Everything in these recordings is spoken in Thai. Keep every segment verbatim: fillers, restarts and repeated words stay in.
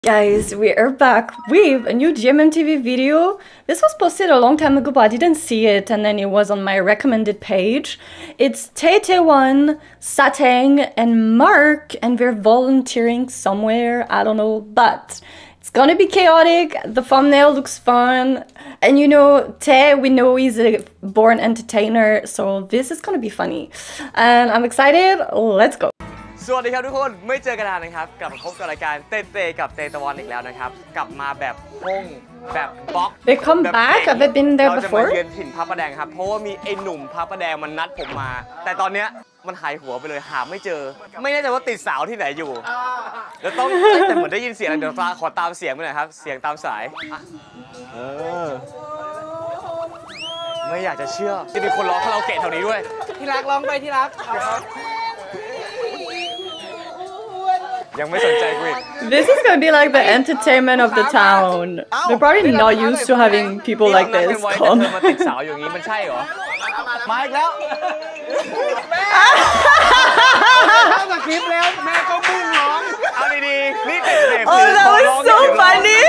Guys, we are back with a new G M M T V video. This was posted a long time ago, but I didn't see it, and then it was on my recommended page. It's Taetaewon, Satang, and Mark, and they're volunteering somewhere, I don't know, but it's gonna be chaotic. The thumbnail looks fun, and you know, Tae, we know he's a born entertainer, so this is gonna be funny. And I'm excited, let's go. สวัสดีครับทุกคนไม่เจอกันนานนะครับกลับมาพบกับรายการเต้เต้กับเตตะวันอีกแล้วนะครับกลับมาแบบห้องแบบบล็อก They come back? Have they been there เราจะ before? มาเยือนถิ่นพระประแดงครับเพราะว่ามีไอ้หนุ่มพระประแดงมันนัดผมมาแต่ตอนเนี้ยมันหายหัวไปเลยหาไม่เจอไม่แน่ใจว่าติดสาวที่ไหนอยู่แล้วต้องแต่เหมือนได้ยินเสียงเดี๋ยวขอตามเสียงไปหน่อยครับเสียงตามสายเออไม่อยากจะเชื่อจะมีคนร้องคาราโอเกะแถวนี้ด้วยที่รักร้องไปที่รัก This is gonna be like the entertainment of the town. They're probably not used to having people like this come. มาติดสาวอย่างนี้มันใช่เหรอมาอีกแล้วเข้ากับคลิปแล้วแม่ก็มุ่งร้องเอาดีๆนี่ติดเด็ก Oh, that was so funny.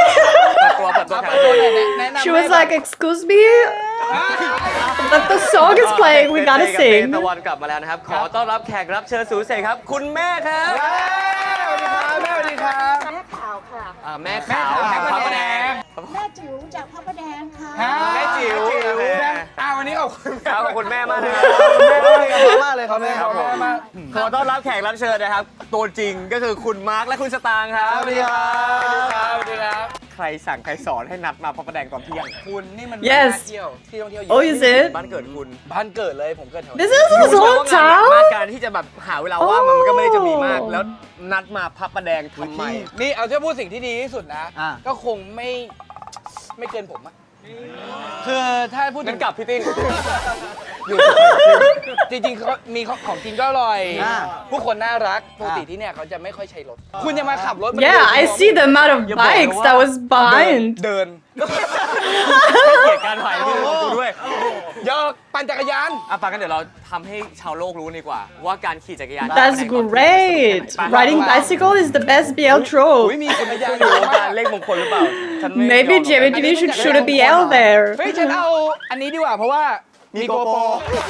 She was like, "Excuse me, but the song is playing. We gotta sing." ตะวันกลับมาแล้วนะครับขอต้อนรับแขกรับเชิญสูงเสกครับคุณแม่ครับแม่สวัสดีครับแม่ขาวค่ะแม่ขาวแห่งพระประแดงแม่จิ๋วจากพระประแดงค่ะแม่จิ๋วอ้าววันนี้ขอบคุณครับขอบคุณแม่มากนะครับแม่มากเลยครับแม่ครับขอต้อนรับแขกรับเชิญนะครับตัวจริงก็คือคุณมาร์คและคุณสตางค์ครับสวัสดีครับสวัสดีครับใครสั่งใครสอนให้นัดมาพระประแดงตอนเที่ยงคุณนี่มัน Yes. เที่ยวที่ท่องเที่ยว Oh, is it? บ้านเกิดคุณบ้านเกิดเลยผมเกิดแถวนี้ This is his whole town. การที่จะแบบหาเวลาว่างมันก็ไม่ได้จะมีมากแล้วนัดมาพระประแดงทำไมนี่เอาจะพูดสิ่งที่ดีที่สุดนะก็คงไม่ไม่เกินผมอะคือถ้าพูดถึงกลับพี่ติ้งอยู่จริงๆเขามีของกินก็อร่อยผู้คนน่ารักปกติที่เนี่ยเขาจะไม่ค่อยใช้รถคุณจะมาขับรถ Yeah, I see the amount of bikes that was behind. เดินเกียรติการถ่ายรูปของกูด้วยยกปั่นจักรยานอ่ะปากันเดี๋ยวเราทำให้ชาวโลกรู้ดีกว่าว่าการขี่จักรยาน That's great. Riding bicycle is the best B L trope. มีจักรยานการเลขมงคลหรือเปล่า Maybe J M M T V should shoot a B L there. เฮ้ยฉันเอาอันนี้ดีกว่าเพราะว่ามีโกโปร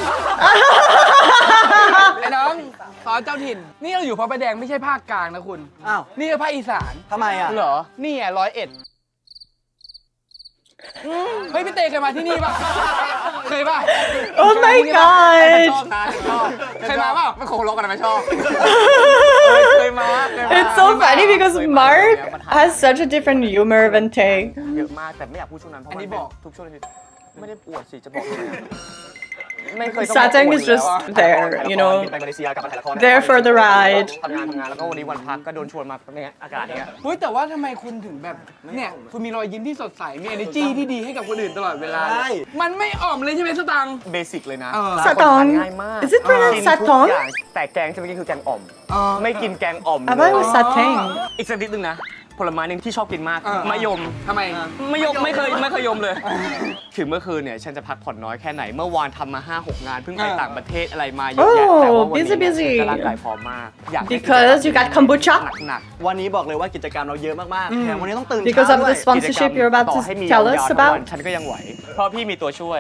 ไอ้น้องขอเจ้าถิ่นนี่เราอยู่พระประแดงไม่ใช่ภาคกลางนะคุณอ้าวนี่คือภาคอีสานทำไมอ่ะเหรอนี่อ่ะร้อยเอ็ดเฮ้ยพี่เตเคยมาที่นี่ป่ะเคยป่ะ Oh my god เคยมาป่ะไม่คงร้องกันไม่ชอบเคยมา It's so funny because Mark has such a different humor than Tae เยอะมากแต่ไม่อยากพูดช่วงนั้นเพราะมันบอกทุกช่วงเลยไม่ได้อวดสิจะบอกไม่เคย Satang is just there, you know, there for the ride. ทำงานทำงานแล้วก็วันนี้วันพักก็โดนชวนมาเนี่ยอากาศเนี้ยเฮ้ยแต่ว่าทำไมคุณถึงแบบเนี่ยคุณมีรอยยิ้มที่สดใสมี energy ที่ดีให้กับคนอื่นตลอดเวลามันไม่อ่อมเลยใช่ไหมสตังค์เบสิกเลยนะ Satang Is it pronounced Satang แต่แกงที่เมื่อกี้คือแกงอ่อมไม่กินแกงอ่อม I thought it was Satang อีกสักนิดนึงนะผลไม้หนึ่งที่ชอบกินมากมะยมทำไมมะยมไม่เคยไม่เคยยมเลยถึงเมื่อคืนเนี่ยฉันจะพักผ่อนน้อยแค่ไหนเมื่อวานทำมา ห้าหก งานเพิ่งไปต่างประเทศอะไรมาเยอะแยะแต่ว่าวันนี้ร่างกายพร้อมมากอยาก Because you got kombucha หนักๆวันนี้บอกเลยว่ากิจกรรมเราเยอะมากๆแถมวันนี้ต้องตื่น Because of the sponsorship you're about to tell us about ฉันก็ยังไหวเพราะพี่มีตัวช่วย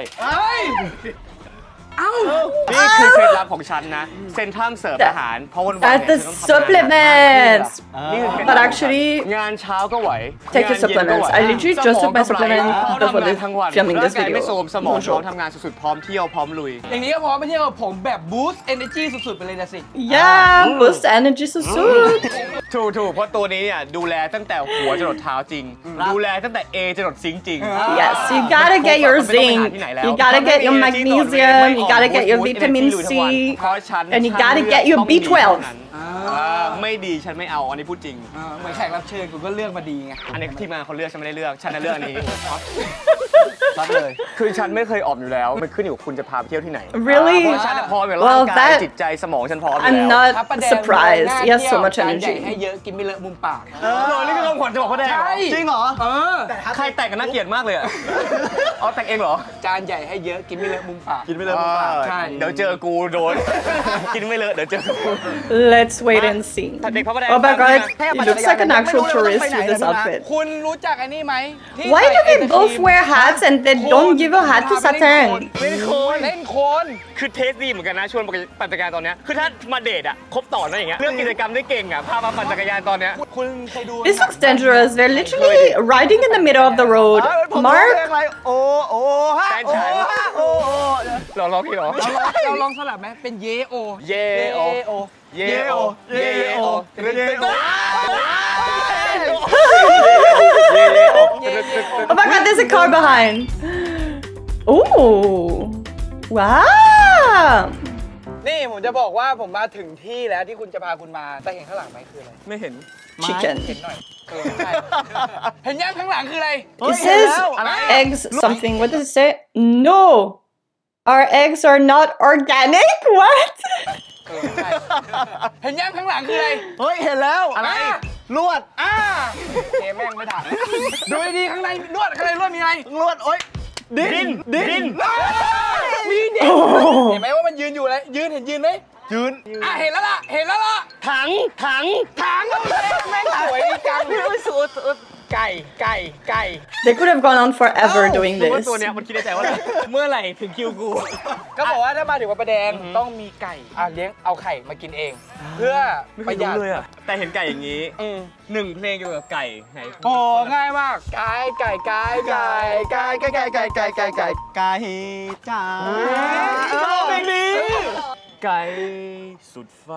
นี่คือเคล็ดลับของฉันนะเซนทรัมเสิร์ฟอาหารเพราะวันวัน That's the supplements but actually งานเช้าก็ไหว take your supplements I literally just took my supplement before the filming this video ไม่โซมสมองพร้อมทำงานสุดๆพร้อมเที่ยวพร้อมลุยอย่างนี้ก็พร้อมไปเที่ยวผมแบบ boost energy สุดๆไปเลยนะสิ Yeah boost energy สุดๆถูกถูกเพราะตัวนี้เนี่ยดูแลตั้งแต่หัวจรดเท้าจริงดูแลตั้งแต่ A จรดซิงจริง Yes you gotta get your zinc you gotta get your magnesium you gotta get your vitamin C and you gotta get your B twelve ไม่ดีฉันไม่เอาอันนี้พูดจริงเหมือนแขกรับเชิญคุณก็เลือกมาดีไงอันนี้ทีมงานเขาเลือกฉันไม่ได้เลือกฉันน่ะเลือกอันนี้รับเลยคือฉันไม่เคยออกอยู่แล้วมันขึ้นอยู่กับคุณจะพาไปเที่ยวที่ไหน Really? เพราะฉันพร้อมอยู่ร่างกายจิตใจสมองฉันพร้อมอยู่ I'm แล้ว not surprised. He has so much จานใหญ่ energy. ให้เยอะกินไม่เลอะมุมปากเออนี่คือคำขวัญจะบอกเขาแดงใช่จริงเหรอเออใครแต่งกันน่าเกลียดมากเลยอ่ะอ๋อแต่งเองเหรอจานใหญ่ให้เยอะกินไม่เลอะมุมปากกินไม่เลอะมุมปากใช่เดี๋ยวเจอกูโดนกินไม่เลอะเดี๋ยวเจอกู Let's wait and see. เด็กพระประแดง Oh my god, he looks like an actual tourist with this outfit. คุณรู้จักไอ้นี่ไหมที่ Why ใส่ do ไอ they ศกรีม both wear hats and they don't give a hat to พาไปเล่น Satang? เล่นโคนเล่นโคนคือเทสดีเหมือนกันนะชวนปั่นจักรยานตอนเนี้ยคือถ้ามาเดทอ่ะครบต่อนะอย่างเงี้ยเรื่องกิจกรรมได้เก่งอ่ะพามาปั่นจักรยานตอนเนี้ยคุณเคยดู This looks dangerous. They're literally riding in the middle of the road. Mark? โอ้โอ้ฮะแฟนฉันโอ้โอ้หรอร้องพี่หรอเราลองเราลองสลับไหมเป็นเยโอเยโอโอเยโอเยโอเยโอ Oh my god, there's a car behind. Ooh. Wow. นี่ผมจะบอกว่าผมมาถึงที่แล้วที่คุณจะพาคุณมาแต่เห็นข้างหลังไหมคืออะไรไม่เห็น Chicken. เห็นหน่อยเออใช่เห็นยังข้างหลังคืออะไร It says eggs something. What does it say? No. Our eggs are not organic? What? เออใช่เห็นยังข้างหลังคืออะไรเฮ้ยเห็นแล้วอะไรลวดอ่าเกมแม่งไม่ถ่ายดูดีๆข้างในลวดข้างในลวดมีอะไรลวดโอ๊ยดินดินมีดินเห็นไหมว่ามันยืนอยู่เลยยืนเห็นยืนไหมยืนอ่ะเห็นแล้วล่ะเห็นแล้วล่ะถังถังถังแม่งสวยจังสุดไก่ไก่ไก่ They could have gone on forever doing รู้ว่า this. ตัวเนี้ยมันคิดในใจว่าเมื่อไหร่ถึงคิวกูก็บอกว่าถ้ามาถึงวัดประแดงต้องมีไก่อ่ะเลี้ยงเอาไข่มากินเอง เพื่อประหยัดเลยอ่ะแต่เห็นไก่อย่างนี้อืมหนึ่งเพลงเกี่ยวกับไก่ไหนโอ้ง่ายมากไก่ไก่ไก่ไก่ไก่ไก่ไก่ไก่ไก่ไก่ไก่ไก่จ้าเพลงนี้ไก่สุดฟ้า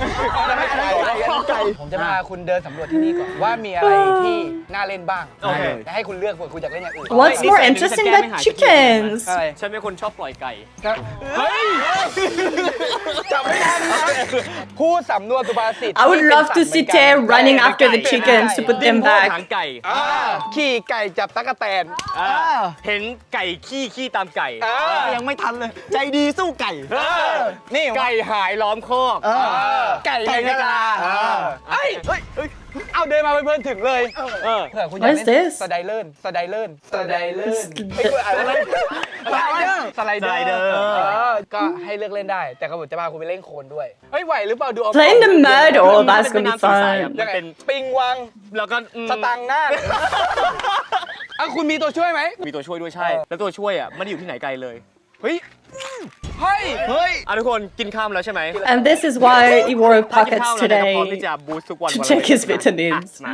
ผมจะพาคุณเดินสำรวจที่นี่ก่อนว่ามีอะไรที่น่าเล่นบ้างโอเคจะให้คุณเลือกเผื่อคุณอยากเล่นอย่างอื่น What's more interesting than chickens? อะไรฉันเป็นคนชอบปล่อยไก่เฮ้ยจับไม่ทันนะพูดสำนวนสุภาษิต I would love to see Tay running after the chickens to put them หาง back. ไก่อ่าขี่ไก่จับตั๊กแตนอ่าเห็นไก่ขี้ขี้ตามไก่อ่ายังไม่ทันเลย ใจดีสู้ไก่นี่ไก่หายล้อมคอกไก่ในกะลาเอ้ยเฮ้ยเอาเดินมาเพลินๆถึงเลยเผื่อคุณอยาก What is เล่น this? สไลเดอร์สไลเดอร์สไลเดอร์ไอ้กูอ่านอะไรสไลเดอร์สไลเดอร์ก็ให้เลือกเล่นได้ แต่เขาบอกจะพาคุณไปเล่นโคลนด้วยเฮ้ยไหวหรือเปล่าดูเอา Play in the mud. Oh, that's gonna be fun. ยังไงปิงวังแล้วก็สตังค์หน้าอ่ะคุณมีตัวช่วยไหมมีตัวช่วยด้วยใช่ แล้วตัวช่วยอ่ะไม่ได้อยู่ที่ไหนไกลเลยเฮ้ยเฮ้ยเฮ้ยอ่ะทุกคนกินข้าวแล้วใช่ไหม And this is why he wore ถ้ากิน pockets ข้าวแล้วเนี่ยก็พร้อมที่ today จะบูสต์ทุกวัน to วันละ check เม็ด his vitamins. มา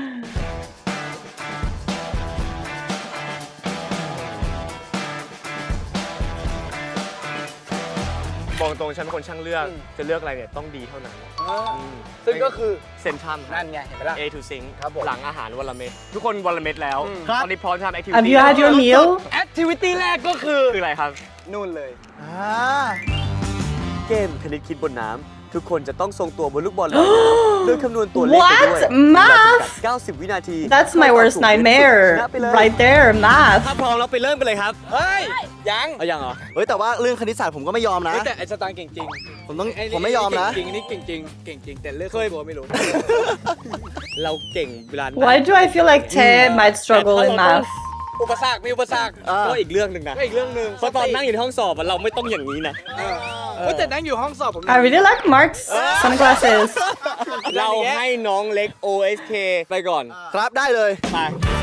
บอกตรงฉันเป็นคนช่างเลือกจะเลือกอะไรเนี่ยต้องดีเท่านั้นซึ่งก็คือเซนทัมนั่นไงเห็นไหมล่ะ A to Sing ครับผมหลังอาหารวันละเม็ดทุกคนวันละเม็ดแล้ว ตอนนี้พร้อมทำแอคทิวิ Have ตี้ you had your meal? แอคทิวิตี้แรกก็คือคืออะไรครับนู่นเลยเกมคณิตคิดบนน้ำทุกคนจะต้องทรงตัวบนลูกบอลลอยน้ำโดยคำนวณตัวเลขไปด้วย What? Math? เก้าสิบวินาที That's my worst nightmare. Right there, ถ้า math. พร้อมแล้วไปเริ่มกันเลยครับเฮ้ย ยังเอายังเหรอเฮ้ยแต่ว่าเรื่องคณิตศาสตร์ผมก็ไม่ยอมนะเฮ้ยแต่ไอ้สตางค์เก่งจริงผมต้องไอ้นี่ผมไม่ยอมนะเก่งจริงอันนี้เก่งจริงเก่งจริงแต่เลือกเคยตัวไม่รู้เราเก่งเวลา Why do I feel like Tay might struggle in math? อุปสรรคมีอุปสรรคก็อีกเรื่องหนึ่งนะก็อีกเรื่องหนึ่งเพราะตอนนั่งอยู่ในห้องสอบอะเราไม่ต้องอย่างนี้นะเฮ้ยแต่นั่งอยู่ห้องสอบผม I really like Mark's sunglasses. เราให้น้องเล็ก โอ เอส เค ไปก่อนครับได้เลยไป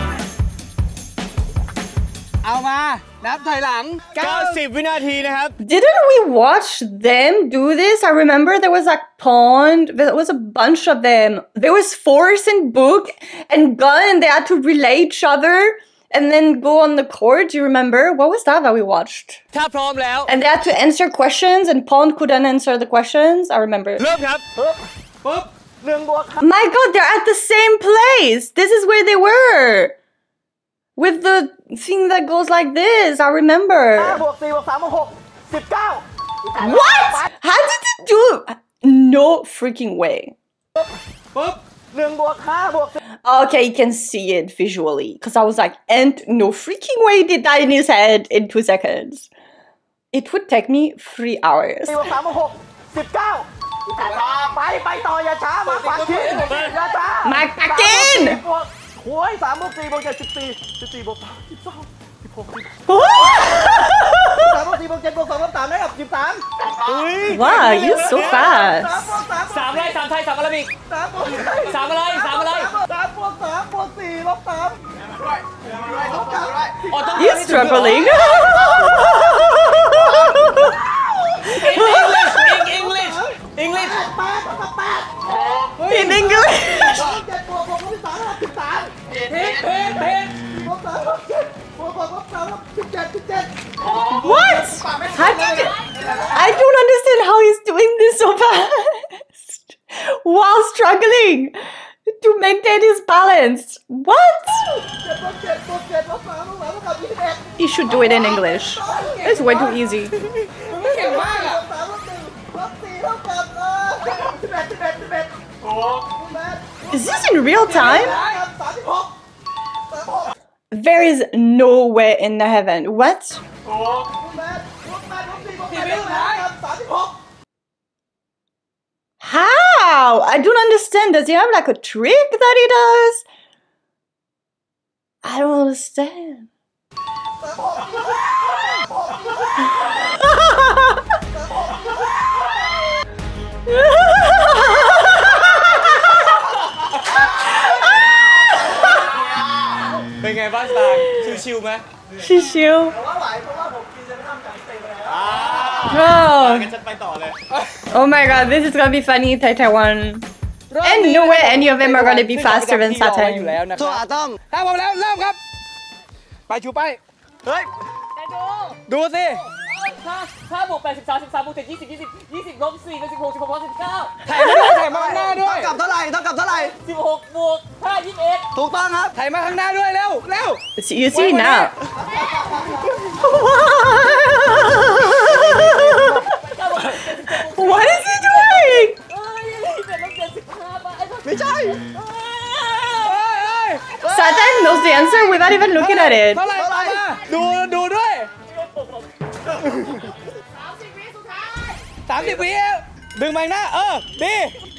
เอามานับถอยหลังเก้าสิบวินาทีนะครับ Didn't we watch them do this? I remember there was a pond. There was a bunch of them. There was Force and Book and Gun, and they had to relay each other and then go on the court. Do you remember? What was that that we watched? ถ้าพร้อมแล้ว And they had to answer questions, and Pond couldn't answer the questions. I remember. เริ่มครับปุ๊บ My God, they're at the same place. This is where they were. With the thing that goes like this. I remember. บวกสี่บวกสามบวกหกสิบเก้า What? How did they do it? No freaking way. ปุ๊บหนึ่งบวกห้าบวก Okay, you can see it visually. Because I was like, and no freaking way did that in his head in two seconds. It would take me three hours. สี่บวกสามบวกหกสิบเก้าไปไปต่ออย่าช้ามาปักกินอย่าช้า Mark back in! โอ้ยสามบวกสี่บวกเจ็ดสิบสี่สิบสี่บวกสามสิบสองสิบหกสิบสามบวกสี่บวกเจ็ดบวกสองบวกสามได้กับสิบสาม Wow, you're so fast. สามอะไรสามไทยสามอาราบิกสามบวกสามอะไรสามอะไรสามบวกสามบวกสี่ลบสาม You're struggling. English English English In English. เจ็ดบวกหกลบสามสิบสามเพนเพนเพนบวกสามลบเจ็ดบวกหกลบสามลบสิบเจ็ดสิบเจ็ด What? How did you... I don't understand how he's doing this so fast while struggling to maintain his balance. What? He should do it in English. It's way too easy. Is this in real time? There is no way in the heaven. What? How? I don't understand. Does he have like a trick that he does? I don't understand. เป็นไงบ้างตาชิวๆไหม Shishio. งั้ Oh. นฉันไปต่อเลย Oh my god, this is gonna be funny, Tai Taiwan. And no way any of them are gonna be faster than อยู่ Saturn. แล้วนะคตัวรับต้องถ้าพร้อมแล้วเริ่มครับ ไปชูไปเฮ้ยดูสิถ้าถ้าบวกแปดสิบสามสิบสามบวกเจ็ดยี่สิบยี่สิบยี่สิบลบสี่เป็นสิบหกสิบหกลบสิบเก้าถ่ายมาด้วยถ่ายมาข้างหน้าด้วยเท่ากับเท่าไหร่เท่ากับเท่าไหร่สิบหกบวกห้ายี่สิบเอ็ดถูกต้องครับถ่ายมาข้างหน้าด้วยเร็วเร็ว So you see now. What is he doing? เอ้ยเป็นลบเจ็ดสิบห้าไปไม่ใช่ Saturn knows the answer without even looking at it. เท่าไหร่ต่อมาดูดูด้วยสามสิบวิดึงมาหน้าเออดี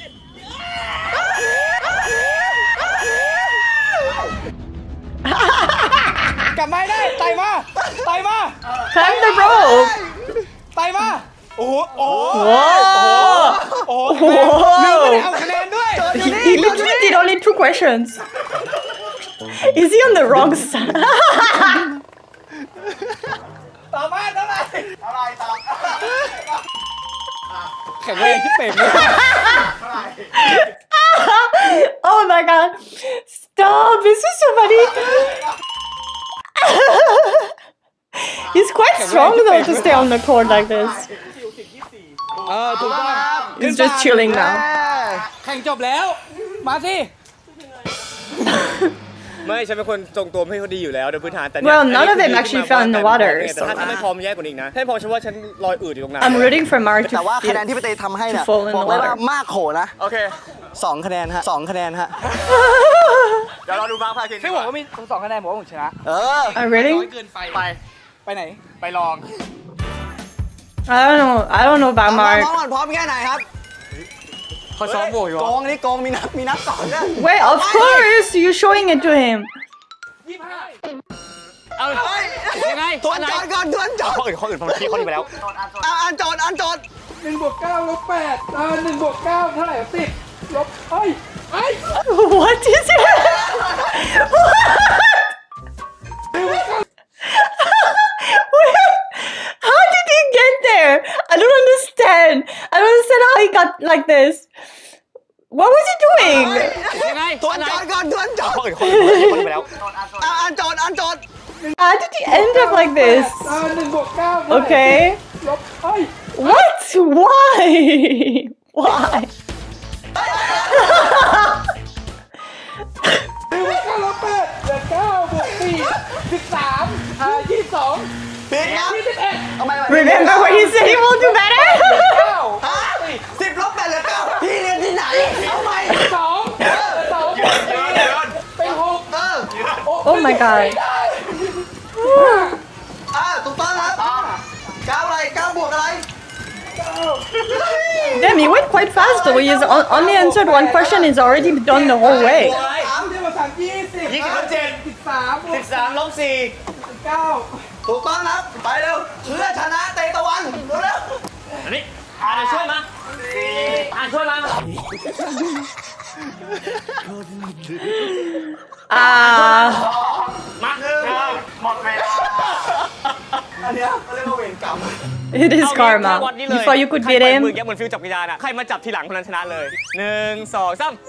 กลับมาได้ไต่มาไต่มา Climb the rope. ไต่มาโอ้โหโอ้โห Whoa. โอ้โหลืมไม่ได้เอาคะแนนด้วย He, he literally did only two questions. Is he on the wrong side? ต่อมาเท่าไหร่เท่าไหร่ต่อแข็งแรงที่เป่งเลย Oh my god. Stop. This is so funny. He's quite strong though to stay on the court like this. เออถูกต้อง He's just chilling now. แข่งจบแล้วมาสิไม่ฉันเป็นคนทรงตัวไม่ค่อยดีอยู่แล้วโดยพื้นฐานแต่ Well, none of them actually fell in the water. แต่ถ้าไม่พร้อมแย่กว่านี้นะถ้าพร้อมฉันว่าฉันลอยอืดอยู่ตรงนั้น I'm rooting for Mark แต่ว่า to คะแนน fit. ที่พี่เต้ทำให้เนี่ย to fall in บอก the เลย water. ว่ามากโขนะโอเคสองคะแนนฮะสองคะแนนฮะเดี๋ยวเราดูบ้างพาคินไม่บอกว่ามีสองคะแนนบอกว่าผมชนะเออ Oh, really? เกินไปไปไปไหนไปลอง I don't know. I don't know about พร้อม Mark. ก่อนพร้อมแค่ไหนครับเขาซ้อมโบอยู่โกงนี่โกงมีนับมีนับต่อเนี่ย Wait, of course you're showing it to him. เอายังไงทวนโจทย์ก่อนทวนโจทย์ข้ออื่นข้ออื่นผมคิดข้อนี้ไปแล้วอ่ะอ่านโจทย์อ่านโจทย์หนึ่งบวกเก้าลบแปดเออหนึ่งบวกเก้าเท่าไหร่สิบลบเอ้ยเอ้ย What is it? Wait, how did he get there? I don't understand. I don't understand how he got like this. What was he doing? ยังไงทวนโจทย์ก่อนทวนโจทย์ข้ออื่นข้ออื่นผมคิดข้อนี้ไปแล้วอ่ะอ่านโจทย์อ่านโจทย์ How did he end up like this? เออหนึ่งบวกเก้าเท่าไหร่ Okay. ลบเอ้ย What? Why? Why? หนึ่งบวกเก้าลบแปดเหลือเก้าบวกสี่สิบสามอ่ายี่สิบสองผิดครับยี่สิบเอ็ดทำไมวะ Remember when he said he will do เก้า better? ฮะสิบลบแปดเหลือเก้าพี่เรียนที่ไหนเอาใหม่สอง Oh my god. อ่าถูกต้องครับเก้าอะไรเก้าบวกอะไร Damn, he went quite fast though. He's on- only answered one question. He's already done the whole way. สามเทียบกับสามยี่สิบยี่สิบลบเจ็ดสิบสามสิบสามลบสี่เก้าถูกต้องครับไปเร็วเพื่อชนะเตตะวันเร็วอันนี้อ่านช่วยมาอ่านช่วยมา Ah, มาคือหมดเวลาอันเนี้ยเขาเรียกว่าเวรกรรม it is karma. Before you could beat มือ him. แกเหมือนฟิวจับกีฬาน่ะใครมาจับทีหลังคนนั้นชนะเลยหนึ่งสองสาม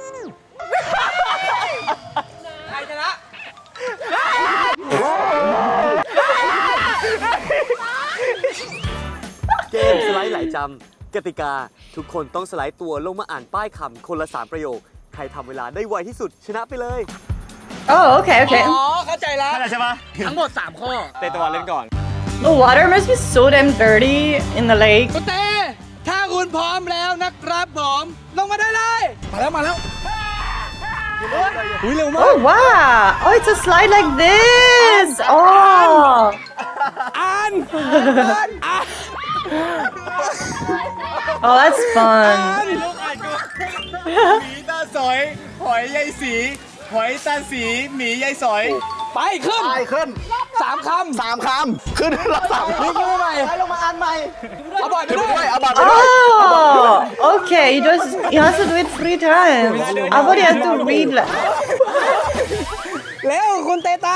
ใครชนะเกมสไลด์ไหลจำกติกาทุกคนต้องสไลด์ตัวลงมาอ่านป้ายคำคนละสามประโยคใครทำเวลาได้ไวที่สุดชนะไปเลย Oh, okay, okay. อ๋อ เข้าใจแล้วใช่ปะทั้งหมดสามข้อเตตะวันเล่นก่อน The water must be so damn dirty in the lake. คุณเต้ถ้าคุณพร้อมแล้วนะครับผมลงมาได้เลย มาแล้ว มาแล้วอุ้ยเร็วมาก Oh wow! Oh, it's a slide like this. Oh. อ่าน Oh, that's fun. ลูกอ่านกูหมีตาสอยหอยยายสีหอยตาสีหมียายสอยไปขึ้นไปขึ้นสามคำสามคำขึ้นเราสามนี่ขึ้นใหม่ไปลงมาอ่านใหม่เอาบอร์ดไปขึ้นด้ไปวยเอาบัตรไปด้วย Oh, okay. He does. He has to do it three times. I thought he had to read. Like, เร็วคุณเตตะ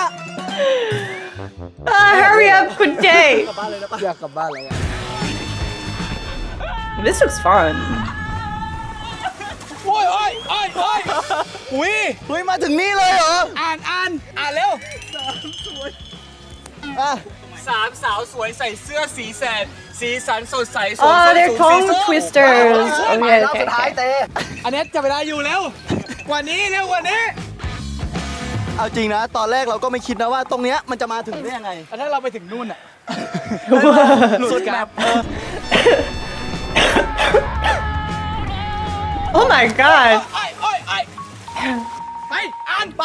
ah, hurry up, good day. อยากกลับบ้านเลย This looks fun. โอ้ยโอ้ยโอ้ยโอ้ยอุ้ยเฮ้ยมาถึงนี่เลยเหรออ่านอ่านอ่านเร็วอ่ะสามสาวสวยใส่เสื้อสีแสดสีสันสดใส Oh, they're tongue twisters. ไป Okay, รอบ okay, สุดท้าย okay. เตอันนี้จะเวลาอยู่แล้วกว่านี้เร็วกว่านี้เอาจริงนะ ตอนแรกเราก็ไม่คิดนะว่าตรงเนี้ยมันจะมาถึงได้ยังไงแล้วถ้าเราไปถึงนู่นอ่ะสุดแบบเออ Oh my god. โอ้ยโอ้ยโอ้ยไปอ่านไป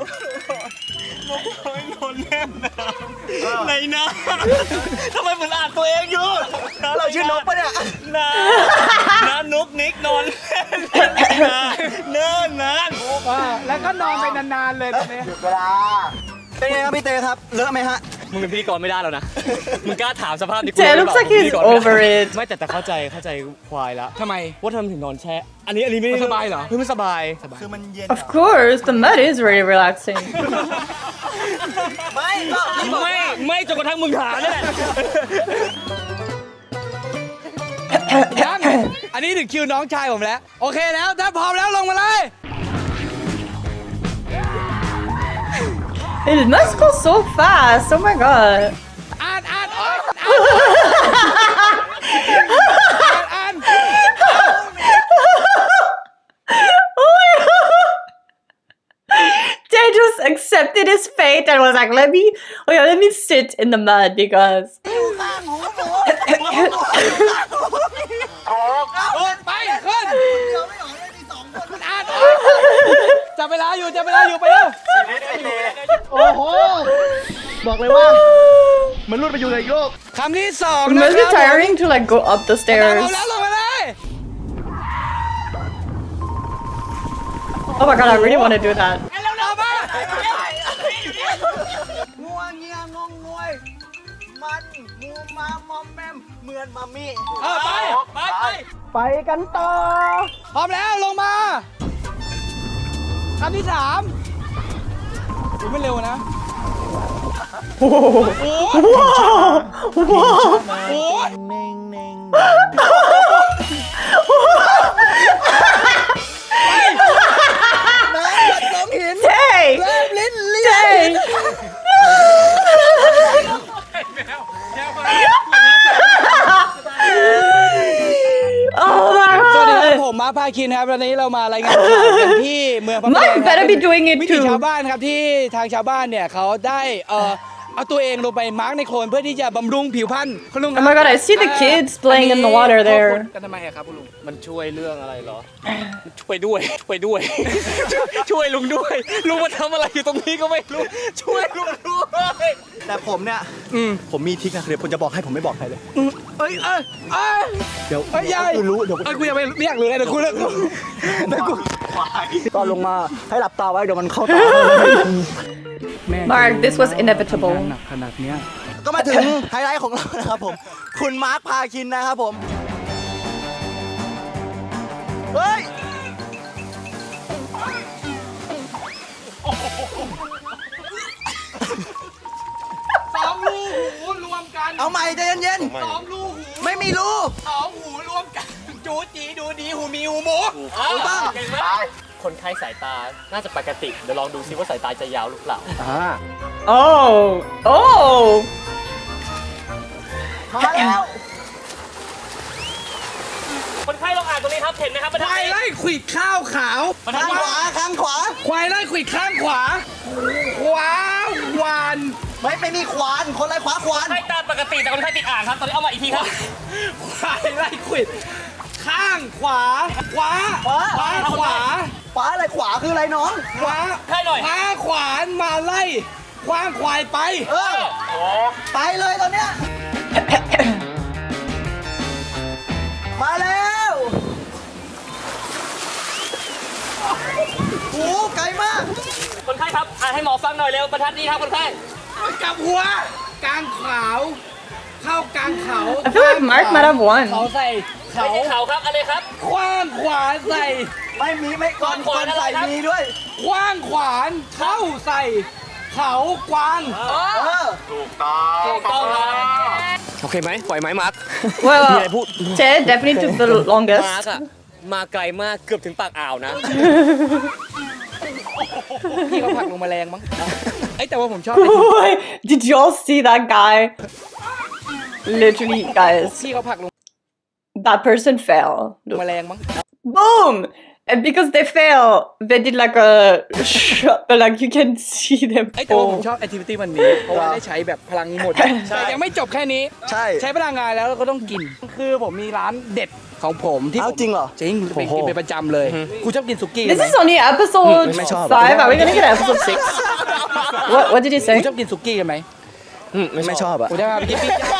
ในน้ำทำไมเหมือนอ่านตัวเองอยู่เราชื่อนกปะเนี่ยน้ำน้ำนุกนิกนอนเนิ่นนานแล้วก็นอนไปนานๆเลยตรงนี้เวลาเป็นไงครับพี่เตครับเลอะไหมฮะมึงเป็นพิธีกรไม่ได้แล้วนะ มึงกล้าถามสภาพนี้ Jay looks like he's over it. ไม่แต่แต่เข้าใจเข้าใจควายแล้วทำไมว่าทำไมถึงนอนแช่ อันนี้อันนี้ไม่ได้มันสบายเหรอเฮ้ยมันสบายคือมันเย็น Of course, the mud is really relaxing. ไม่ก็ไม่ไม่จนกระทั่งมึงถามนี่แหละยังอันนี้ถึงคิวน้องชายผมแล้ว โอเคแล้ว ถ้าพร้อมแล้วลงมาเลย It must go so fast. Oh my god. อ่านอ่านอ่านอ่าน Jay just accepted his fate and was like, let me, oh yeah, let me sit in the mud because. ไปขึ้นอ่านจับเวลาอยู่จับเวลาอยู่ไปเร็วโอ้โหบอกเลยว่าเหมือนรุดไปอยู่ในโลกคำที่สอง It นะ must ค be รับ tiring to like go up the พร้อ stairs. มแล้วลงมาเลย Oh my god, I really want to do that. เร็วๆมางัวเงียงงงวยมันมูมามอมแมมเหมือนมามี่เออไปไปไปไปกันต่อพร้อมแล้วลงมาคำที่สามอุ๊ยไม่เร็วนะ Whoa. โอ้ Whoa. Whoa. โหเน่งเน่ง Jay. ลิ้นเลีย Jay. Oh สวัสดีครับ my ผม god. มาร์คพาคินครับวันนี้เรามารายงานข่าวกันที่เมืองพระประแดง Mike better be doing it วิถี too. ชาวบ้านครับที่ทางชาวบ้านเนี่ยเขาได้เอ่อเอาตัวเองลงไปมาร์กในโคลนเพื่อที่จะบำรุงผิวพรรณคุณลุง Oh my god, I see the kids playing in the water there. กันทำไมครับคุณลุงมันช่วยเรื่องอะไรเหรอ ช่วยด้วย ช่วยด้วย ช่วยลุงด้วย ลุงมาทำอะไรอยู่ตรงนี้ก็ไม่รู้ ช่วยลุงด้วยแต่ผมเนี่ยผมมีทริคนะเดี๋ยวผมจะบอกให้ผมไม่บอกใครเลยเอ้ยเอ้ยเอ้ยเดี๋ยวเอ้ยยายคุณรู้เดี๋ยวเอ้ยกูยังไม่ไม่อยากรู้เลยเดี๋ยวกูเลิกเดี๋ยวกูตอนลงมาให้หลับตาไว้เดี๋ยวมันเข้าตา Mark, this was inevitable. หนักขนาดเนี้ยก็มาถึงไฮไลท์ของเรานะครับผมคุณมาร์คพาคินนะครับผมเฮ้ยสองรูหูรวมกันเอาใหม่ใจเย็นสองรูหูๆไม่มีรูสองหูรวมกันจูจีดูดีหูมีหูหมูถูกต้องคนไข้สายตา น่าจะปกติ เดี๋ยวลองดูซิว่าสายตาจะยาวหรือเปล่า Oh, oh. มาแล้วคนไข้ลองอ่านตรงนี้ครับ เห็นไหมครับควายไล่ขวิดข้าวขาวข้างขวาข้างขวาควายไล่ขวิดข้างขวาขวาวานไม่ไม่มีขวานคนไรขวาขวานไข้ตาปกติแต่คนไข้ติดอ่างครับ ตอนนี้เอามาอีกทีครับควายไล่ขวิดข้างขวาขวาขวาขวาขวาขวาอะไรขวาคืออะไรน้องขวาให้หน่อยขวาขวานมาไล่คว้างควายไปเออไปเลยตอนเนี้ยมาแล้วโอ้ไกลมากคนไข้ครับ อ่านให้หมอฟังหน่อยเร็ว บรรทัดนี้ครับคนไข้กลับหัวกลางขาวเข้ากลางเขา I feel like Mark might have เขา won. ใส่เขาไม่ใช่เขาครับ อะไรครับคว้างขวานใส่ไม่มีไม่ก่อนก่อนใส่มีด้วยคว้างขวานเข้าใส่เขากวางเออถูกต้องครับ โอเคไหมปล่อยไหมมาร์ค Well, มีอะไรพูด Ted definitely took the มาร์ค longest. อะมาไกลมากเกือบถึงปากอ่าวนะพี่เขาผลักลงแมลงมั้งไอ้แต่ว่าผมชอบ Did you all see that guy? Literally, guys, พี่เขาผลักลง that person fell. แมลงมั้ง Boom! And because they fell, they did like a shot, but like you can see them ไอ้แต่ว่าผม fall. ชอบแอคทิวิตี้วันนี้เพราะว่าได้ใช้แบบพลังหมดแต่ยังไม่จบแค่นี้ใช่ใช้พลังงานแล้วเราก็ต้องกิน คือผมมีร้านเด็ดของผมที่เอาจริงเหรอจริงไปกินเป็นประจำเลยกูชอบกินสุกี้ This is only episode Mm, mm, five. Are we gonna get episode six? What? What did you กู say? ชอบกินสุกี้กันไหมไม่ชอบอะกูจะพาไปกินปิ้งย่าง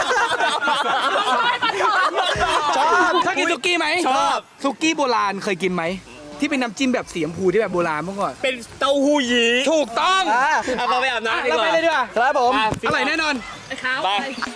ชอบถ้ากินสุกี้ไหมชอบสุกี้โบราณเคยกินไหมที่เป็นน้ำจิ้มแบบสีชมพูที่แบบโบราณเมื่อก่อนเป็นเต้าหู้ยี้ถูกต้องอ่ะเอาเราไปอาบน้ำดีเรากไปว่าเลยดีกว่าครับผมอร่อยแน่นอนไป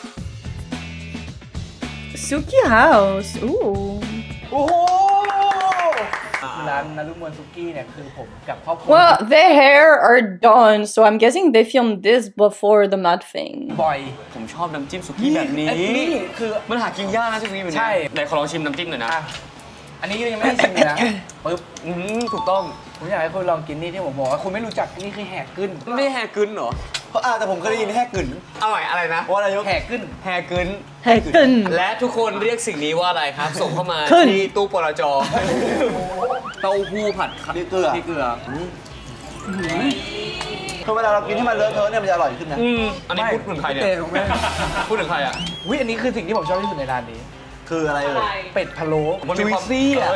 Suki House. Ooh. โอ้โหร้านนารุมวนสุกี้เนี่ยคือผมกับครอบครัว Well, their hair are done, so I'm guessing they filmed this before the mud thing. บ่อยผมชอบน้ำจิ้มสุกี้แบบนี้นี่คือมันหากินยากนะสุกี้แบบนี้ใช่ไหนขอลองชิมน้ำจิ้มหน่อยนะอ่ะอันนี้ยังไม่ได้ชิมเลยนะปึ๊บอืมถูกต้องผมอยากให้คุณลองกินนี่ที่ผมบอกว่าคุณไม่รู้จักนี่คือแหกขึ้นไม่แฮกึนเหรอเพราะอ่ะแต่ผมเคยได้ยินแค่กึ่นอร่อยอะไรนะว่าอะไรยกแหกขึ้นแฮกึน Hecken. และทุกคนเรียกสิ่งนี้ว่าอะไรครับ ส่งเข้ามาขึ้นที่ตู้ปลจเต้าหู้ผัดพริกเกลือพริกเกลือคือเวลาเรากินให้มันเลอะเทอะเนี่ยมันจะอร่อยขึ้นนะอืมอันนี้พูดถึงใครเนี่ยเตะของแม่พูดถึงใครอ่ะวิอันนี้คือสิ่งที่ผมชอบที่สุดในร้านนี้คืออะไรเอ่ยเป็ดพะโล้มันมีจุยความซี่อ่ะ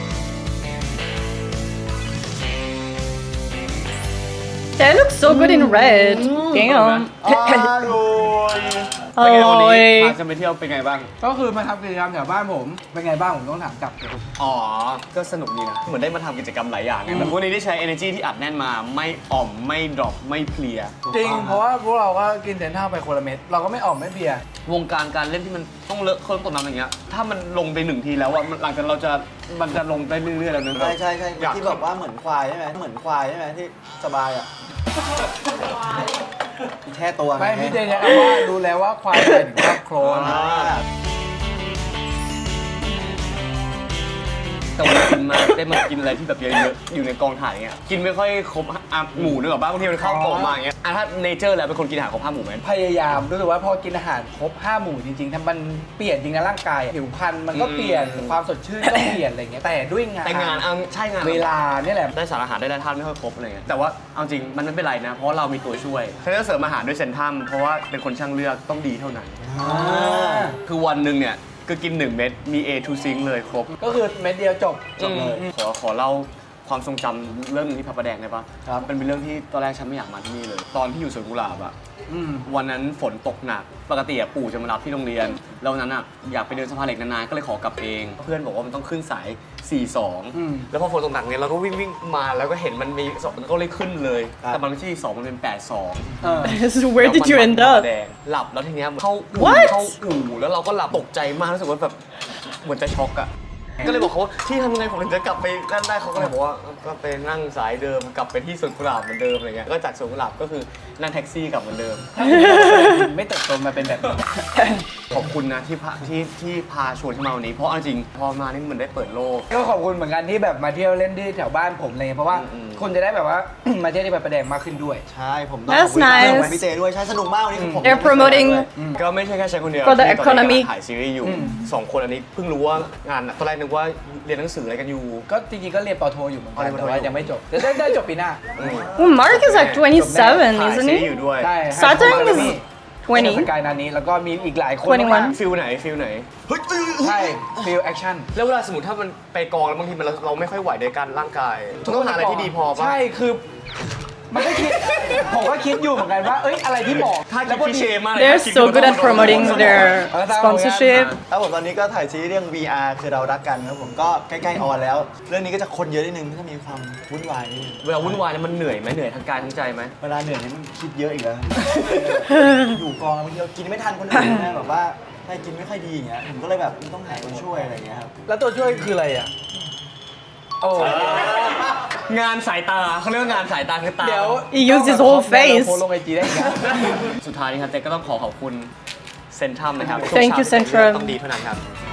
They look so good in red. Damn. อร่อยเป็นไงวันนี้ Oh, พาจะไปเที่ยวเป็นไงบ้างก็คือมาทำกิจกรรมแถวบ้านผมเป็นไงบ้างผมต้องถามกลับเลยอ๋อ ก็สนุกดีนะ เหมือนได้มาทำกิจกรรมหลายอย่างไงแบบวันนี้ได้ใช้ energy ที่อัดแน่นมา ไม่อ่อม ไม่ดรอป ไม่เพลียจริงเพราะว่าพวกเราก็กินเซนท่าไปคนละเม็ดเราก็ไม่ออกไม่เบียร์วงการการเล่นที่มันต้องเลอะเคลิ้มตกน้ำอย่างเงี้ย ถ้ามันลงไปหนึ่งทีแล้วอะมันหลังจากเราจะ มันจะลงไปเรื่อยๆแล้วนะใช่ใช่ใช่อยากที่บอกว่าเหมือนควายใช่ไหมเหมือนควายใช่ไหมที่สบายอ่ะแช่ตัวงไม่พี่เจเนี่ยเอาว่ารู้แล้วว่าควายอะไรถึงว่าโครนอ่าแต่วันนี้กินมากได้มากินอะไรที่แบบเยอะๆอยู่ในกองถ่ายเงี้ยกินไม่ค่อยครบอ่ะหมูนึกออกป่ะบางทีมันเข้ากล่องมาอย่างเงี้ยอ่ะถ้าเนเจอร์แล้วเป็นคนกินอาหารครบห้าหมู่ไหมพยายามรู้สึกว่าพอกินอาหารครบห้าหมู่จริงๆถ้ามันเปลี่ยนจริงนะร่างกายผิวพรรณมันก็เปลี่ยนความสดชื่นก็เปลี่ยนอะไรเงี้ยแต่ด้วยงานแต่งานอ่ะใช่งานเวลาเนี่ยแหละได้สารอาหารได้แร่ธาตุไม่ค่อยครบอะไรเงี้ยแต่ว่าเอาจริงมันไม่เป็นไรนะเพราะเรามีตัวช่วยฉันจะเสริมอาหารด้วยเซนทัมเพราะว่าเป็นคนช่างเลือกต้องดีเท่านั้นคือวันหนึ่งเนี่ยก็กินหนึ่งเม็ดมี A to Zinc เลยครบก็คือเม็ดเดียวจบจบเลยขอขอเล่าความทรงจำเรื่องนึงที่พระประแดงได้ปะครับเป็นเรื่องที่ตอนแรกฉันไม่อยากมาที่นี่เลย ตอนที่อยู่สวนกุหลาบอะวันนั้นฝนตกหนักปกติอะปู่จะมารับที่โรงเรียนแล้ววันนั้นอะอยากไปเดินสะพานเหล็กนานๆก็เลยขอกลับเอง เพื่อนบอกว่ามันต้องขึ้นสายสี่สองแล้วพอฝนตกหนักเนี่ยเราก็วิ่งวิ่งมาแล้วก็เห็นมันมีสองมันก็เลยขึ้นเลยแต่มันไม่ใช่สองมันเป็นแปดสอง Where did you end up หลับแล้วทีเนี้ยเข้า What? เข้าอู่แล้วเราก็หลับตกใจมากรู้สึกว่าแบบเหมือนจะช็อกอะก็เลยบอกเขาว่าที่ทำยังไงผมถึงจะกลับไปนั่นได้เขาก็เลยบอกว่าก็ไปนั่งสายเดิมกลับไปที่สวนกุหลาบเหมือนเดิมอะไรเงี้ยก็จากสวนกุหลาบก็คือนั่งแท็กซี่กลับเหมือนเดิมไม่เติบโตมาเป็นแบบนี้ขอบคุณนะที่พาที่ที่พาชวนเข้ามาวันนี้เพราะเอาจริงพอมานี่เหมือนได้เปิดโลกก็ขอบคุณเหมือนกันที่แบบมาเที่ยวเล่นที่แถวบ้านผมเลยเพราะว่าคนจะได้แบบว่า มาเที่ยวที่พระประแดงมากขึ้นด้วยใช่ผมต้อง That's ขอบคุณ nice ขอบคุณพี่เจด้วยใช่สนุกมากวันนี้คือผม They're promoting ก็ไม่ใช่แค่ฉันคนเดียว For the ที่ตอนนี้ economy กำลังถ่ายซีรีส์อยู่สองคนอันนี้เพิ่งรู้ว่างานตอนแรกนึกว่าเรียนหนังสืออะไรกันอยู่ก็จริงๆก็เรียนปอโทอยู่เหมือนกันอ๋อเรียนปอโทแต่ว่ายังไม่จบจะได้ได้จบปีหน้า Well, Mark is like twenty-seven, ถ่าย isn't ซีรีส์อ he? ยู่ด้วยได้ Satang is ส twenty. กายนานี้แล้วก็มีอีกหลายคน twenty-one ฟิลไหนฟิลไหนเฮ้ยใช่ฟิลแอคชั่นแล้วเวลาสมมติถ้ามันไปกองแล้วบางทีมันเราเราไม่ค่อยไหวในการร่างกายต้องหาอะไรที่ดีพอป่ะใช่คือมันก็คิดผมก็คิดอยู่เหมือนกันว่าเอ้ยอะไรที่เหมาะถ้าแล้วคิดพอพิดีเชมากเลย They're so good at promoting their sponsorship. ครับผมตอนนี้ก็ถ่ายซีรีส์เรื่อง วี อาร์ คือเรารักกันครับผมก็ใกล้ๆออนแล้ว เรื่องนี้ก็จะคนเยอะนิดนึงก็จะมีความวุ่นวายนิดนึงเวลาวุ่นวายแล้วมันเหนื่อยไหมเหนื่อยทั้งกายทั้งใจไหมเวลาเหนื่อยนี่มันคิดเยอะอีกแล้ว อยู่กองบางทีเรากินไม่ทันคนอื่นนะแบบว่าให้กินไม่ค่อยดีอย่างเงี้ยผมก็เลยแบบต้องหาคนช่วยอะไรอย่างเงี้ยครับแล้วตัวช่วยคืออะไรอ่ะโอ้งานสายตาเขาเรียกว่างานสายตาคือตาเดี๋ยว He used his whole face โพสต์ลงไอจีได้อีกนะสุดท้ายนี้ครับเจ๊ก็ต้องขอขอบคุณเซนทรัมนะครับ Thank you ทุกเช้าที่เตะเลือก Centrum ต้องดีเท่านั้นครับ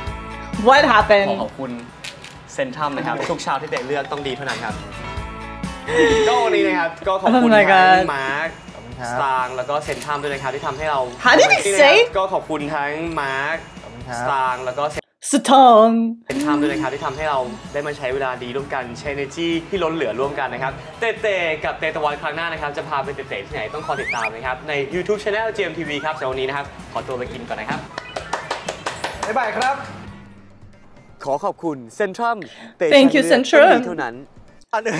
What ขอ happened? ขอบคุณเซนทรัมนะครับทุกเช้าที่เตะเลือกต้องดีเท่านั้นครับก็วันนี้นะครับก็ขอบคุณ Oh my ทั้ God งมาร์คสตางค์แล้วก็เซนทรัมด้วยนะครับที่ทำให้เรา How did he ที่ say? ก็ขอบคุณทั้งมาร์คสตางค์แล้วก็เซน Satang. เป็นทำด้วยนะครับที่ทำให้เราได้มาใช้เวลาดีร่วมกันใช้ energy ที่ล้นเหลือร่วมกันนะครับเตเตกับเตตะวันครั้งหน้านะครับจะพาไปเตเตที่ไหนต้องคอยติดตามนะครับใน YouTube Channel จี เอ็ม ที วี ครับสำหรับวันนี้นะครับขอตัวไปกินก่อนนะครับบ๊ายบายครับขอขอบคุณเซนทรัม Thank you Centrum เท่านั้นอันอื่น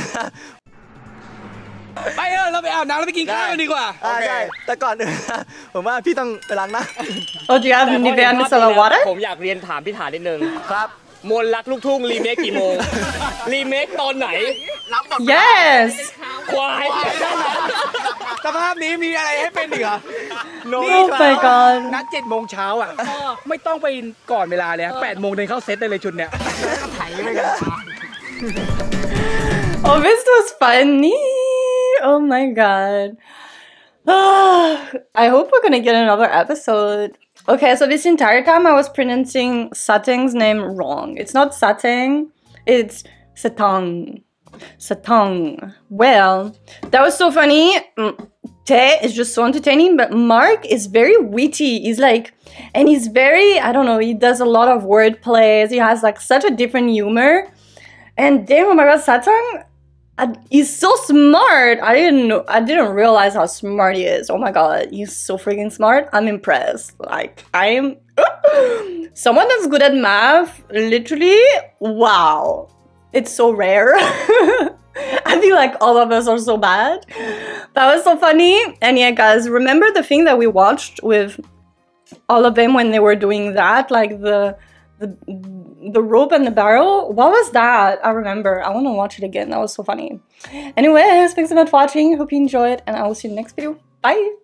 ไปเออเราไปอาบน้ำแล้วไปกินข้าวกันดีกว่าอ่าได้แต่ก่อนอื่นผมว่าพี่ต้องไปล้างหน้า Oh, do you have Nivea micellar water? ผมอยากเรียนถามพี่ฐานนิดนึงครับมนต์รักลูกทุ่งรีเมคกี่โมง รีเมคตอนไหน Yes. ควายสภาพนี้มีอะไรให้เป็นอีกเหรอ Oh my god. นัดเจ็ดโมงเช้าอ่ะ ไม่ต้องไปก่อนเวลาเลยแปดโมงเดินเข้าเซตได้เลยชุดเนี้ย Oh, this was funny. Oh my god. I hope we're gonna get another episode. Okay, so this entire time I was pronouncing Satang's name wrong. It's not Satang, it's Satang. Satang. Well, that was so funny. Mm, Te is just so entertaining, but Mark is very witty. He's like, and he's very, I don't know, he does a lot of word plays. He has like such a different humor. And damn, oh my god, Satang, I, he's so smart. I didn't know, I didn't realize how smart he is. Oh my god, he's so freaking smart. I'm impressed. Like, I'm someone that's good at math. Literally, wow. It's so rare. I feel like all of us are so bad. That was so funny. And yeah, guys, remember the thing that we watched with all of them when they were doing that, like the the the rope and the barrel? What was that? I remember. I want to watch it again. That was so funny. Anyways, thanks so much for watching. Hope you enjoyed, and I will see you in the next video. Bye.